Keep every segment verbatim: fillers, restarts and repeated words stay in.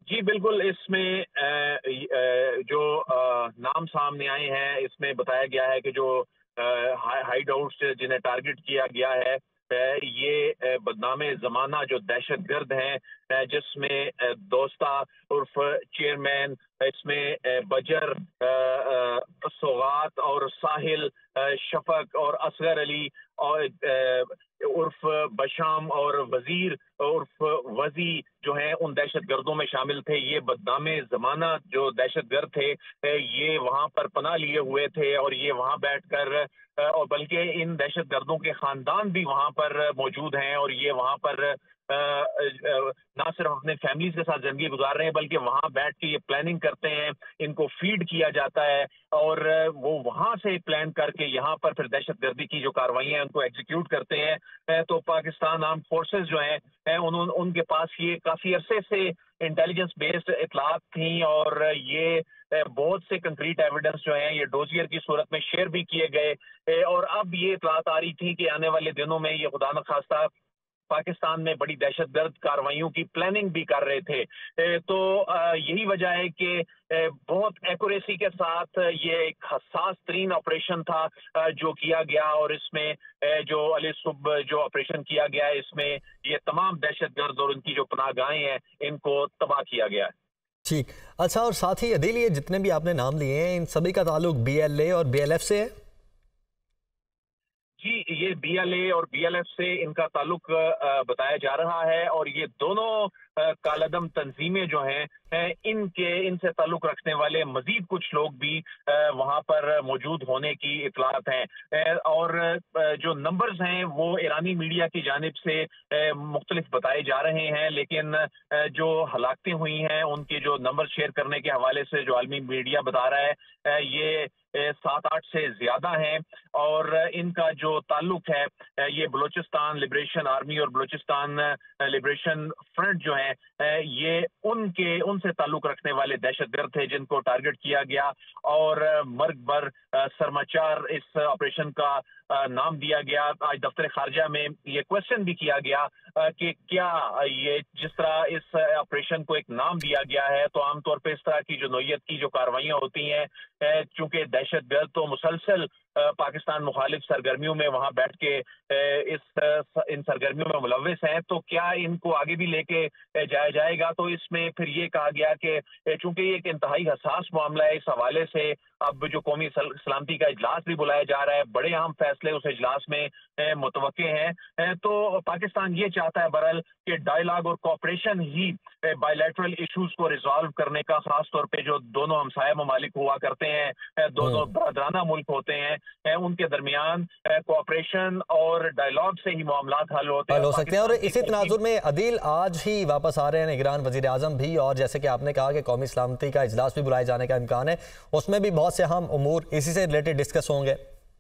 جی بالکل، اس میں جو نام سامنے آئے ہیں اس میں بتایا گیا ہے کہ جو ہائیڈ آؤٹس جنہیں ٹارگٹ کیا گیا ہے یہ بدنام زمانہ جو دہشت گرد ہیں، جس میں دوستہ عرف چیئرمین، اس میں بجر، سوغات اور ساحل، شفق اور اصغر علی اور عرف بشام اور وزیر عرف وزی جو ہیں ان دہشت گردوں میں شامل تھے۔ یہ بدنام زمانہ جو دہشت گرد تھے یہ وہاں پر پناہ لیے ہوئے تھے اور یہ وہاں بیٹھ کر، اور بلکہ ان دہشت گردوں کے خاندان بھی وہاں پر موجود ہیں اور یہ وہاں پر نہ صرف اپنے فیملیز کے ساتھ زندگی گزار رہے ہیں بلکہ وہاں بیٹھ کے یہ پلاننگ کرتے ہیں، ان کو فیڈ کیا جاتا ہے اور وہ وہاں سے پلان کر کے یہاں پر پھر دہشت گردی کی جو کاروائیاں ہیں ان کو ایگزیکیوٹ کرتے ہیں۔ تو پاکستان آرم فورسز جو ہیں انہوں ان کے پاس یہ کافی عرصے سے انٹیلیجنس بیسڈ اطلاعات تھیں اور یہ بہت سے کنکریٹ ایویڈنس جو ہیں یہ ڈوزیئر کی صورت میں شیئر بھی کیے گئے اور اب یہ اطلاعات آ رہی تھی کہ آنے والے دنوں میں یہ خدا نخواستہ پاکستان میں بڑی دہشت گرد کاروائیوں کی پلاننگ بھی کر رہے تھے۔ تو یہی وجہ ہے کہ بہت ایکوریسی کے ساتھ یہ ایک حساس ترین آپریشن تھا جو کیا گیا اور اس میں جو علی صبح جو آپریشن کیا گیا ہے اس میں یہ تمام دہشت گرد اور ان کی جو پناہ گاہیں ہیں ان کو تباہ کیا گیا ہے۔ ٹھیک، اچھا، اور ساتھ ہی عدیل یہ جتنے بھی آپ نے نام لیے ہیں ان سبھی کا تعلق بی ایل اے اور بی ایل ایف سے ہے؟ جی یہ بی ایل اے اور بی ایل ایف سے ان کا تعلق بتایا جا رہا ہے اور یہ دونوں کالعدم تنظیمیں جو ہیں ان کے ان سے تعلق رکھنے والے مزید کچھ لوگ بھی وہاں پر موجود ہونے کی اطلاعات ہیں اور جو نمبرز ہیں وہ ایرانی میڈیا کی جانب سے مختلف بتائے جا رہے ہیں، لیکن جو ہلاکتیں ہوئی ہیں ان کے جو نمبر شیئر کرنے کے حوالے سے جو عالمی میڈیا بتا رہا ہے یہ سات آٹھ سے زیادہ ہیں اور ان کا جو تعلق ہے یہ بلوچستان لبریشن آرمی اور بلوچستان لبریشن فرنٹ جو ہیں یہ ان کے ان سے تعلق رکھنے والے دہشت گرد تھے جن کو ٹارگٹ کیا گیا اور مرگ بر سرماچار اس آپریشن کا نام دیا گیا۔ آج دفتر خارجہ میں یہ کوشچن بھی کیا گیا کہ کیا یہ جس طرح اس آپریشن کو ایک نام دیا گیا ہے تو عام طور پہ اس طرح کی جو نوعیت کی جو کاروائیاں ہوتی ہیں چونکہ دہشت گرد تو مسلسل پاکستان مخالف سرگرمیوں میں وہاں بیٹھ کے اس ان سرگرمیوں میں ملوث ہیں، تو کیا ان کو آگے بھی لے کے جایا جائے گا؟ تو اس میں پھر یہ کہا گیا کہ چونکہ یہ ایک انتہائی حساس معاملہ ہے، اس حوالے سے اب جو قومی سلامتی کا اجلاس بھی بلایا جا رہا ہے، بڑے اہم فیصلے اس اجلاس میں متوقع ہیں، تو پاکستان یہ چاہتا ہے برحال کہ ڈائیلاگ اور کوآپریشن ہی بائی لیٹرل ایشوز کو ریزالو کرنے کا، خاص طور پہ جو دونوں ہمسایہ ممالک ہوا کرتے ہیں، دونوں برادرانہ ملک ہوتے ہیں، ان کے درمیان کوآپریشن اور ڈائیلاگ سے ہی معاملات حل ہوتے ہیں حل ہو سکتے ہیں۔ اور اسی تناظر میں عدیل آج ہی واپس آ رہے ہیں نگران وزیر اعظم بھی، اور جیسے کہ آپ نے کہا کہ قومی سلامتی کا اجلاس بھی بلائے جانے کا امکان ہے، اس میں بھی بہت سے اہم امور اسی سے ریلیٹڈ ڈسکس ہوں گے۔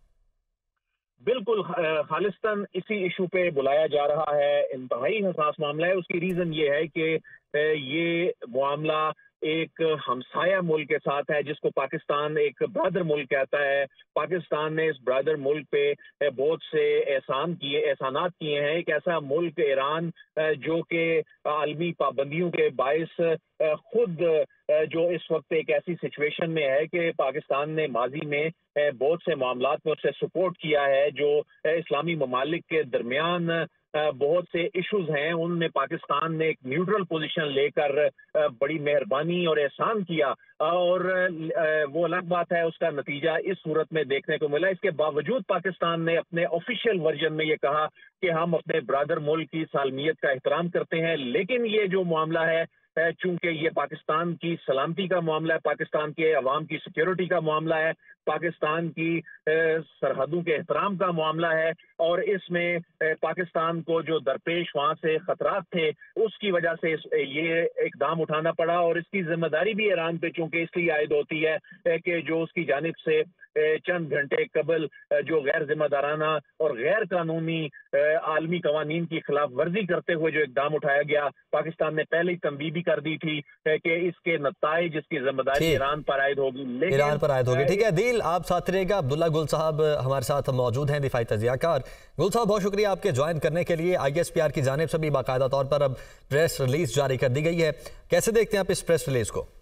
بالکل، خالصتاً اسی ایشو پہ بلایا جا رہا ہے، انتہائی حساس معاملہ ہے۔ اس کی ریزن یہ ہے کہ یہ معاملہ ایک ہمسایہ ملک کے ساتھ ہے جس کو پاکستان ایک برادر ملک کہتا ہے۔ پاکستان نے اس برادر ملک پہ بہت سے احسان کیے احسانات کیے ہیں۔ ایک ایسا ملک ایران جو کہ عالمی پابندیوں کے باعث خود جو اس وقت ایک ایسی سچویشن میں ہے کہ پاکستان نے ماضی میں بہت سے معاملات میں اس سے سپورٹ کیا ہے، جو اسلامی ممالک کے درمیان بہت سے ایشوز ہیں ان میں پاکستان نے ایک نیوٹرل پوزیشن لے کر بڑی مہربانی اور احسان کیا اور وہ الگ بات ہے اس کا نتیجہ اس صورت میں دیکھنے کو ملا۔ اس کے باوجود پاکستان نے اپنے آفیشیل ورژن میں یہ کہا کہ ہم اپنے برادر ملک کی سالمیت کا احترام کرتے ہیں، لیکن یہ جو معاملہ ہے چونکہ یہ پاکستان کی سلامتی کا معاملہ ہے، پاکستان کے عوام کی سیکیورٹی کا معاملہ ہے، پاکستان کی سرحدوں کے احترام کا معاملہ ہے اور اس میں پاکستان کو جو درپیش وہاں سے خطرات تھے اس کی وجہ سے یہ اقدام اٹھانا پڑا اور اس کی ذمہ داری بھی ایران پہ چونکہ اس لیے عائد ہوتی ہے کہ جو اس کی جانب سے चंद घंटे कबल जो गैर जिम्मेदाराना और गैर कानूनी आलमी कवानीन की खिलाफ वर्जी करते हुए जो इकदाम उठाया गया, पाकिस्तान ने पहले ही तंबीह भी कर दी थी कि इसके नताइज, इसकी जिम्मेदारी ईरान पर आयद होगी। लेकिन ईरान पर आयद होगी। ठीक है दिल, आप साथ रहिएगा। अब्दुल्ला गुल साहब हमारे साथ मौजूद हैं, दिफाई तजियाकार। गुल साहब बहुत शुक्रिया आपके ज्वाइन करने के लिए। आई एस पी आर की जानिब से भी बाकायदा तौर पर अब प्रेस रिलीज जारी कर दी गई है, कैसे देखते हैं आप इस प्रेस रिलीज को?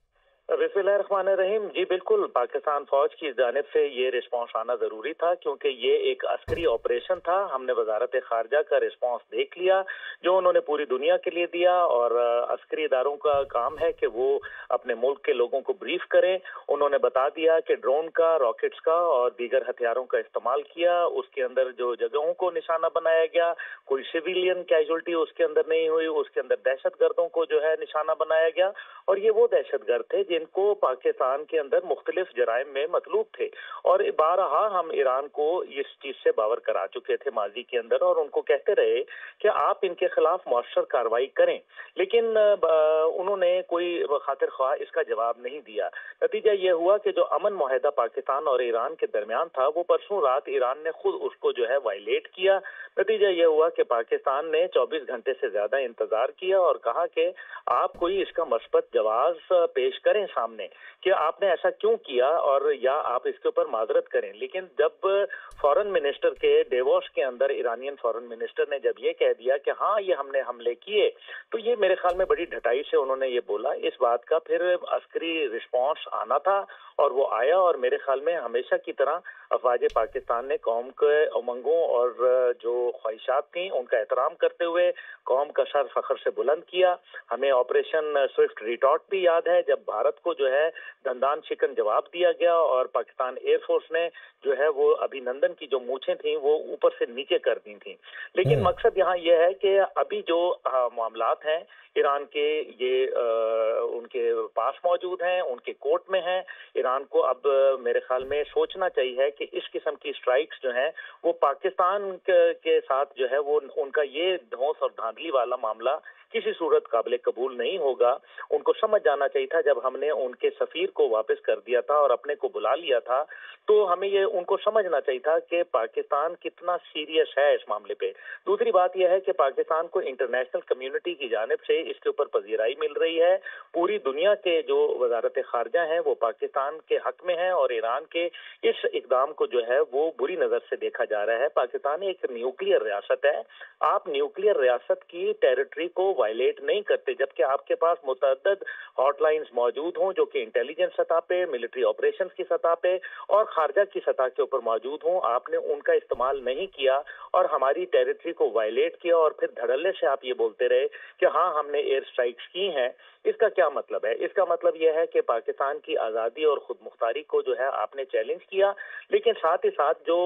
बिस्मिल्लाहिर्रहमानिर्रहीम। जी बिल्कुल, पाकिस्तान फौज की जानिब से ये रिस्पॉन्स आना जरूरी था, क्योंकि ये एक अस्करी ऑपरेशन था। हमने वजारत खारजा का रिस्पॉन्स देख लिया जो उन्होंने पूरी दुनिया के लिए दिया, और अस्करी इदारों का काम है कि वो अपने मुल्क के लोगों को ब्रीफ करें। उन्होंने बता दिया कि ड्रोन का, रॉकेट्स का और दीगर हथियारों का इस्तेमाल किया। उसके अंदर जो जगहों को निशाना बनाया गया, कोई सिविलियन कैजुअल्टी उसके अंदर नहीं हुई। उसके अंदर दहशत गर्दों को जो है निशाना बनाया गया, और ये वो दहशत गर्द थे जिनको पाकिस्तान के अंदर मुख्तलिफ जराइम में मतलूब थे। और बारहा हम ईरान को इस चीज से बावर करा चुके थे माजी के अंदर, और उनको कहते रहे कि आप इनके खिलाफ मौसर कार्रवाई करें, लेकिन उन्होंने कोई खातिर ख्वाह इसका जवाब नहीं दिया। नतीजा ये हुआ कि जो अमन मुआहदा पाकिस्तान और ईरान के दरमियान था, वो परसों रात ईरान ने खुद उसको जो है वायलेट किया। नतीजा ये हुआ कि पाकिस्तान ने चौबीस घंटे से ज्यादा इंतजार किया और कहा कि आप कोई इसका मस्बत जवाब पेश करें सामने कि आपने ऐसा क्यों किया, और या आप इसके ऊपर माजरत करें। लेकिन जब फॉरेन मिनिस्टर के डेवोस के अंदर ईरानियन फॉरेन मिनिस्टर ने जब ये कह दिया कि हाँ ये हमने हमले किए, तो ये मेरे ख्याल में बड़ी ढटाई से उन्होंने ये बोला। इस बात का फिर अस्करी रिस्पॉन्स आना था, और वो आया। और मेरे ख्याल में हमेशा की तरह अफवाज पाकिस्तान ने कौम के उमंगों और जो ख्वाहिशात थी उनका एहतराम करते हुए कौम का सर फख्र से बुलंद किया। हमें ऑपरेशन स्विफ्ट रिटॉर्ट भी याद है, जब भारत को जो है दंदान शिकन जवाब दिया गया और पाकिस्तान एयरफोर्स ने जो है वो अभिनंदन की जो मूछें थी वो ऊपर से नीचे कर दी थी। लेकिन मकसद यहाँ यह है कि अभी जो मामलात हैं ईरान के, ये आ, उनके पास मौजूद हैं, उनके कोर्ट में हैं। ईरान को अब मेरे ख्याल में सोचना चाहिए कि इस किस्म की स्ट्राइक्स जो हैं वो पाकिस्तान के, के साथ जो है वो उनका ये धौंस और धांधली वाला मामला किसी सूरत काबिल कबूल नहीं होगा। उनको समझ जाना चाहिए था, जब हमने उनके सफीर को वापस कर दिया था और अपने को बुला लिया था, तो हमें ये उनको समझना चाहिए था कि पाकिस्तान कितना सीरियस है इस मामले पे। दूसरी बात यह है कि पाकिस्तान को इंटरनेशनल कम्युनिटी की जानिब से इसके ऊपर पजीराई मिल रही है। पूरी दुनिया के जो वजारत खारजा हैं वो पाकिस्तान के हक में है, और ईरान के इस इकदाम को जो है वो बुरी नजर से देखा जा रहा है। पाकिस्तान एक न्यूक्लियर रियासत है, आप न्यूक्लियर रियासत की टेरिटरी को वायलेट नहीं करते, जबकि आपके पास मुतअद्दिद हॉटलाइंस मौजूद हों जो कि इंटेलिजेंस सतह पे, मिलिट्री ऑपरेशंस की सतह पे और खारजा की सतह के ऊपर मौजूद हों। आपने उनका इस्तेमाल नहीं किया और हमारी टेरिटरी को वायलेट किया, और फिर धड़ल्ले से आप ये बोलते रहे कि हाँ हमने एयर स्ट्राइक्स की हैं। इसका क्या मतलब है? इसका मतलब यह है कि पाकिस्तान की आज़ादी और खुद मुख्तारी को जो है आपने चैलेंज किया, लेकिन साथ ही साथ जो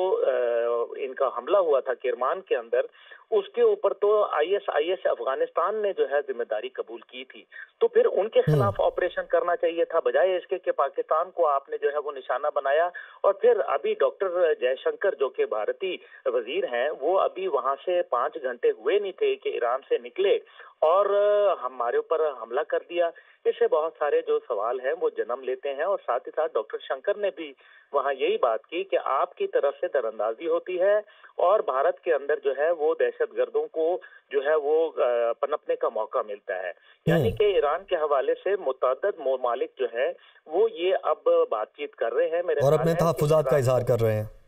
आ, इनका हमला हुआ था किरमान के अंदर, उसके ऊपर तो I S I S Afghanistan ने जो है जिम्मेदारी कबूल की थी। तो फिर उनके खिलाफ ऑपरेशन करना चाहिए था, बजाय इसके कि पाकिस्तान को आपने जो है वो निशाना बनाया। और फिर अभी डॉक्टर जयशंकर जो कि भारतीय वजीर हैं, वो अभी वहां से पांच घंटे हुए नहीं थे कि ईरान से निकले और हमारे ऊपर हमला कर दिया। इससे बहुत सारे जो सवाल हैं वो जन्म लेते हैं। और साथ ही साथ डॉक्टर शंकर ने भी वहाँ यही बात की कि आपकी तरफ से दरअंदाजी होती है और भारत के अंदर जो है वो दहशतगर्दों को जो है वो पनपने का मौका मिलता है। यानी कि ईरान के हवाले से मुतअद्दिद ममालिक जो है वो ये अब बातचीत कर रहे हैं मेरे और अपने तहफ़्फ़ुज़ात का इजहार कर रहे हैं।